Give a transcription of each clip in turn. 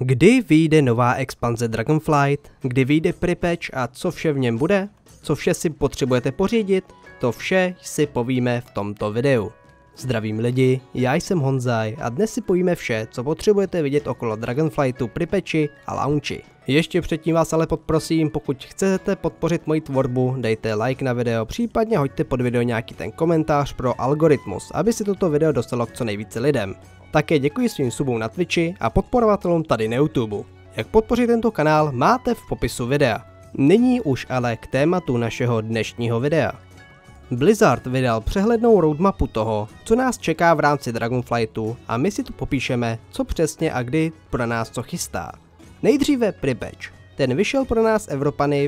Kdy vyjde nová expanze Dragonflight, kdy vyjde prepatch a co vše v něm bude, co vše si potřebujete pořídit, to vše si povíme v tomto videu. Zdravím lidi, já jsem Honzaj a dnes si povíme vše, co potřebujete vidět okolo Dragonflightu, prepatchi a launchi. Ještě předtím vás ale poprosím, pokud chcete podpořit moji tvorbu, dejte like na video, případně hoďte pod video nějaký ten komentář pro algoritmus, aby si toto video dostalo k co nejvíce lidem. Také děkuji svým subům na Twitchi a podporovatelům tady na YouTube. Jak podpořit tento kanál máte v popisu videa. Nyní už ale k tématu našeho dnešního videa. Blizzard vydal přehlednou roadmapu toho, co nás čeká v rámci Dragonflightu a my si tu popíšeme, co přesně a kdy pro nás co chystá. Nejdříve prepatch. Ten vyšel pro nás Evropany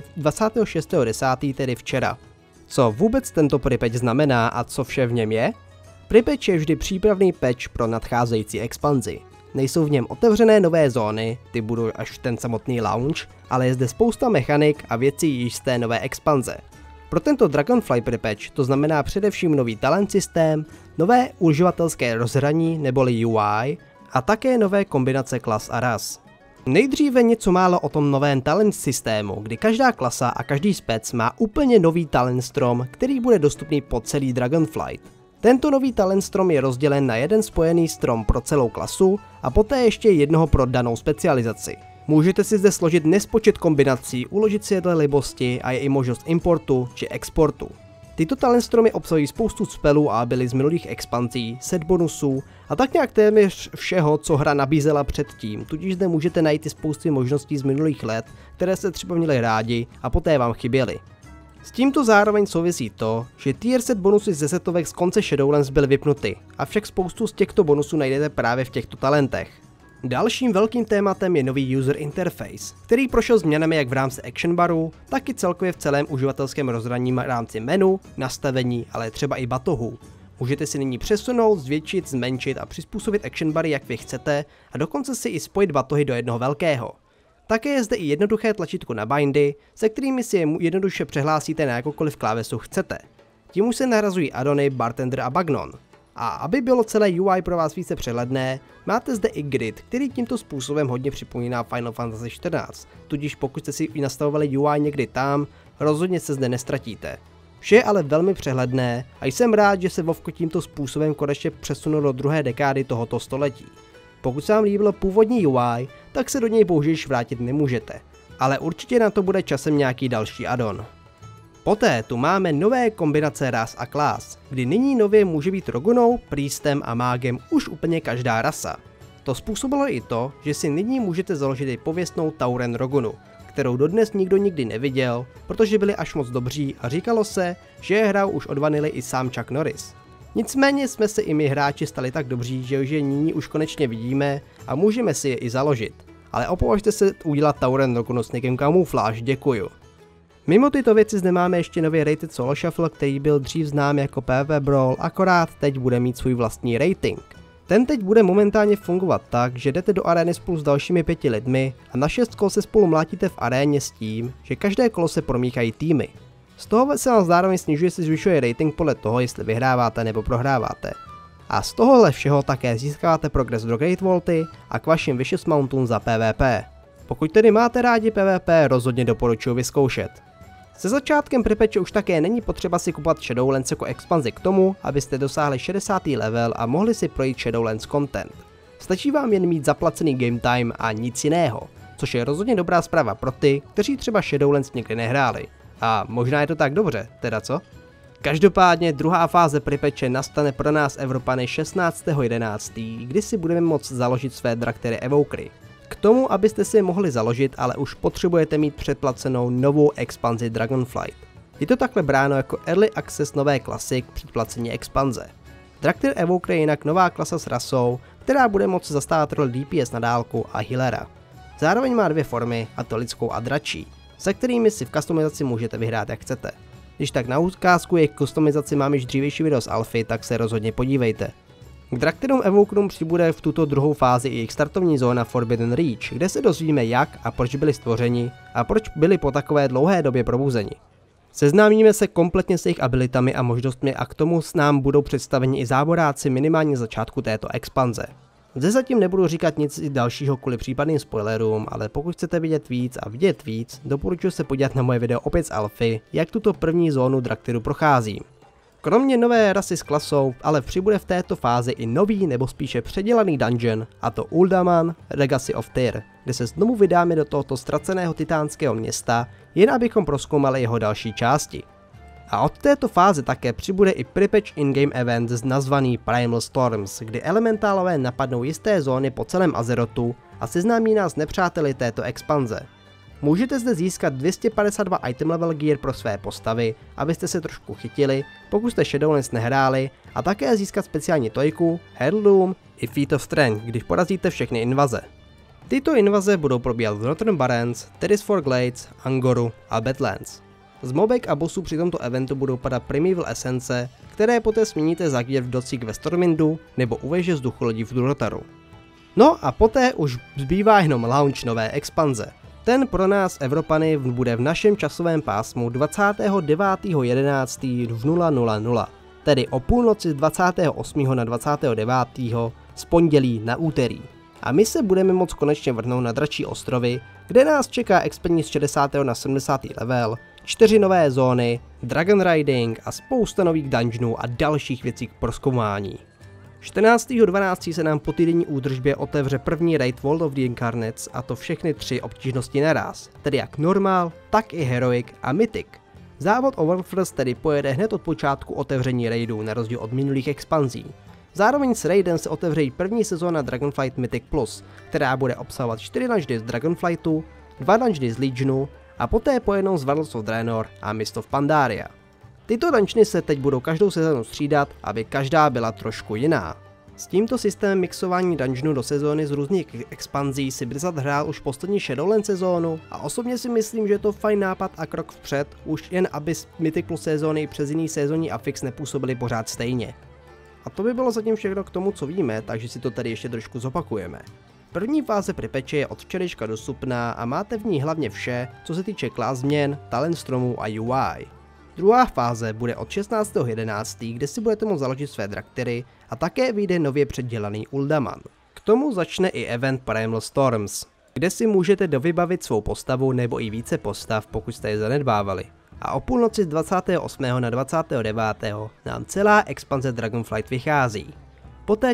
26.10., tedy včera. Co vůbec tento prepatch znamená a co vše v něm je? Prepatch je vždy přípravný patch pro nadcházející expanzi. Nejsou v něm otevřené nové zóny, ty budou až v ten samotný launch, ale je zde spousta mechanik a věcí již z té nové expanze. Pro tento Dragonflight prepatch to znamená především nový talent systém, nové uživatelské rozhraní neboli UI a také nové kombinace klas a ras. Nejdříve něco málo o tom novém talent systému, kdy každá klasa a každý spec má úplně nový talent strom, který bude dostupný po celý Dragonflight. Tento nový talent strom je rozdělen na jeden spojený strom pro celou klasu a poté ještě jednoho pro danou specializaci. Můžete si zde složit nespočet kombinací, uložit si je dle libosti a je i možnost importu či exportu. Tyto talent stromy obsahují spoustu spelů a abilit z minulých expanzí, set bonusů a tak nějak téměř všeho, co hra nabízela předtím, tudíž zde můžete najít i spousty možností z minulých let, které jste třeba měli rádi a poté vám chyběly. S tímto zároveň souvisí to, že tier set bonusy ze setovek z konce Shadowlands byly vypnuty, avšak spoustu z těchto bonusů najdete právě v těchto talentech. Dalším velkým tématem je nový user interface, který prošel změnami jak v rámci action baru, tak i celkově v celém uživatelském rozhraní v rámci menu, nastavení, ale třeba i batohů. Můžete si nyní přesunout, zvětšit, zmenšit a přizpůsobit action bary jak vy chcete a dokonce si i spojit batohy do jednoho velkého. Také je zde i jednoduché tlačítko na bindy, se kterými si je jednoduše přehlásíte na jakoukoliv klávesu chcete. Tím už se nahrazují addony Bartender a Bagnon. A aby bylo celé UI pro vás více přehledné, máte zde i grid, který tímto způsobem hodně připomíná Final Fantasy XIV, tudíž pokud jste si nastavovali UI někdy tam, rozhodně se zde nestratíte. Vše je ale velmi přehledné a jsem rád, že se WoWko tímto způsobem konečně přesunul do druhé dekády tohoto století. Pokud se vám líbilo původní UI, tak se do něj bohužel vrátit nemůžete, ale určitě na to bude časem nějaký další addon. Poté tu máme nové kombinace ras a klas, kdy nyní nově může být rogunou, priestem a mágem už úplně každá rasa. To způsobilo i to, že si nyní můžete založit i pověstnou Tauren rogunu, kterou dodnes nikdo nikdy neviděl, protože byli až moc dobří a říkalo se, že je hrál už od vanily i sám Chuck Norris. Nicméně jsme se i my hráči stali tak dobří, že je nyní už konečně vidíme a můžeme si je i založit. Ale opovažte se udělat Tauren rogunu s někým kamufláž, děkuju. Mimo tyto věci zde máme ještě nový rated solo shuffle, který byl dřív znám jako PvP Brawl, akorát teď bude mít svůj vlastní rating. Ten teď bude momentálně fungovat tak, že jdete do arény spolu s dalšími 5 lidmi a na 6 kol se spolu mlátíte v aréně s tím, že každé kolo se promíchají týmy. Z toho se vám zároveň snižuje si zvyšuje rating podle toho, jestli vyhráváte nebo prohráváte. A z tohohle všeho také získáváte progres do Great Vaulty a k vašim Vicious Mountům za PvP. Pokud tedy máte rádi PvP, rozhodně doporučuji vyzkoušet. Se začátkem prepatche už také není potřeba si kupovat Shadowlands jako expanzi k tomu, abyste dosáhli 60. level a mohli si projít Shadowlands content. Stačí vám jen mít zaplacený game time a nic jiného, což je rozhodně dobrá zpráva pro ty, kteří třeba Shadowlands někdy nehráli. A možná je to tak dobře, teda co? Každopádně druhá fáze prepatche nastane pro nás Evropany 16.11., kdy si budeme moct založit své Draktery Evokery. K tomu, abyste si je mohli založit, ale už potřebujete mít předplacenou novou expanzi Dragonflight. Je to takhle bráno jako Early Access nové klasy k předplacení expanze. Drakter Evoker je jinak nová klasa s rasou, která bude moci zastávat roli DPS na dálku a healera. Zároveň má dvě formy, a to lidskou a dračí, se kterými si v customizaci můžete vyhrát jak chcete. Když tak na ukázku jejich customizaci mám již dřívější video z alfy, tak se rozhodně podívejte. K Drakterům Evokerům přibude v tuto druhou fázi i jejich startovní zóna Forbidden Reach, kde se dozvíme jak a proč byli stvořeni a proč byli po takové dlouhé době probuzeni. Seznámíme se kompletně s jejich abilitami a možnostmi a k tomu s nám budou představeni i záboráci minimálně začátku této expanze. Zde zatím nebudu říkat nic dalšího kvůli případným spoilerům, ale pokud chcete vidět víc a vidět víc, doporučuji se podívat na moje video opět z alfy, jak tuto první zónu Draktyru procházím. Kromě nové rasy s klasou, ale přibude v této fázi i nový nebo spíše předělaný dungeon, a to Uldaman Legacy of Tyr, kde se znovu vydáme do tohoto ztraceného titánského města, jen abychom prozkoumali jeho další části. A od této fáze také přibude i Pripyat in-game event nazvaný Primal Storms, kdy elementálové napadnou jisté zóny po celém Azerotu a seznámí nás s nepřáteli této expanze. Můžete zde získat 252 item level gear pro své postavy, abyste se trošku chytili, pokud jste Shadowlands nehráli, a také získat speciální tojku, Heirloom i Feat of Strength, když porazíte všechny invaze. Tyto invaze budou probíhat v Northern Barrens, Tirisfal Glades, Angoru a Badlands. Z mobek a bossů při tomto eventu budou padat Primeval Essence, které poté směníte za gear v docích ve Stormwindu nebo u věže vzducholodí v Durotaru. No a poté už zbývá jenom launch nové expanze. Ten pro nás Evropany bude v našem časovém pásmu 29.11. v 00:00, tedy o půlnoci z 28. na 29. z pondělí na úterý. A my se budeme moct konečně vrhnout na Dračí ostrovy, kde nás čeká expedice z 60. na 70. level, 4 nové zóny, Dragon Riding a spousta nových dungeonů a dalších věcí k prozkoumání. 14.12. se nám po týdenní údržbě otevře první raid World of the Incarnates, a to všechny 3 obtížnosti naraz, tedy jak Normal, tak i Heroic a Mythic. Závod o Warfirst tedy pojede hned od počátku otevření raidů na rozdíl od minulých expanzí. Zároveň s raidem se otevře i první sezóna Dragonflight Mythic Plus, která bude obsahovat 4 dungeony z Dragonflightu, 2 dungeony z Legionu a poté po jednou z Warlords of Draenor a Mist of Pandaria. Tyto dungeony se teď budou každou sezónu střídat, aby každá byla trošku jiná. S tímto systémem mixování dungeonů do sezóny z různých expanzí si Blizzard hrál už poslední Shadowlands sezónu a osobně si myslím, že je to fajn nápad a krok vpřed, už jen aby Mythic Plus sezóny přes jiný sezónní afix nepůsobily pořád stejně. A to by bylo zatím všechno k tomu, co víme, takže si to tady ještě trošku zopakujeme. První fáze Pripyatě je od včerejška dostupná a máte v ní hlavně vše, co se týče klas změn, talent stromů a UI. Druhá fáze bude od 16.11., kde si budete moct založit své Draktyry a také vyjde nově předělaný Uldaman. K tomu začne i event Primal Storms, kde si můžete dovybavit svou postavu nebo i více postav, pokud jste je zanedbávali. A o půlnoci z 28. na 29. nám celá expanze Dragonflight vychází. Poté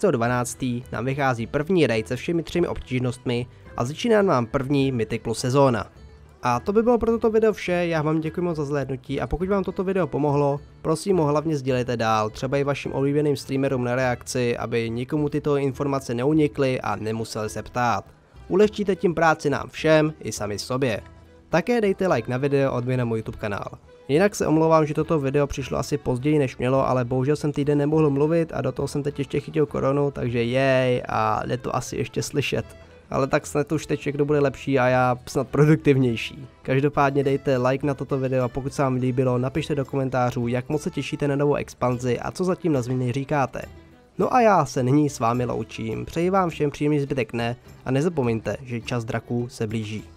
14.12. nám vychází první raid se všemi 3 obtížnostmi a začíná nám první Mythic Plus sezóna. A to by bylo pro toto video vše, já vám děkuji moc za zhlédnutí a pokud vám toto video pomohlo, prosím ho hlavně sdílejte dál, třeba i vašim oblíbeným streamerům na reakci, aby nikomu tyto informace neunikly a nemuseli se ptát. Ulehčíte tím práci nám všem i sami sobě. Také dejte like na video a odběr na můj YouTube kanál. Jinak se omlouvám, že toto video přišlo asi později než mělo, ale bohužel jsem týden nemohl mluvit a do toho jsem teď ještě chytil koronu, takže jej a je to asi ještě slyšet. Ale tak snad už teď všechno bude lepší a já snad produktivnější. Každopádně dejte like na toto video a pokud se vám líbilo, napište do komentářů, jak moc se těšíte na novou expanzi a co zatím na změny říkáte. No a já se nyní s vámi loučím, přeji vám všem příjemný zbytek dne a nezapomeňte, že čas draků se blíží.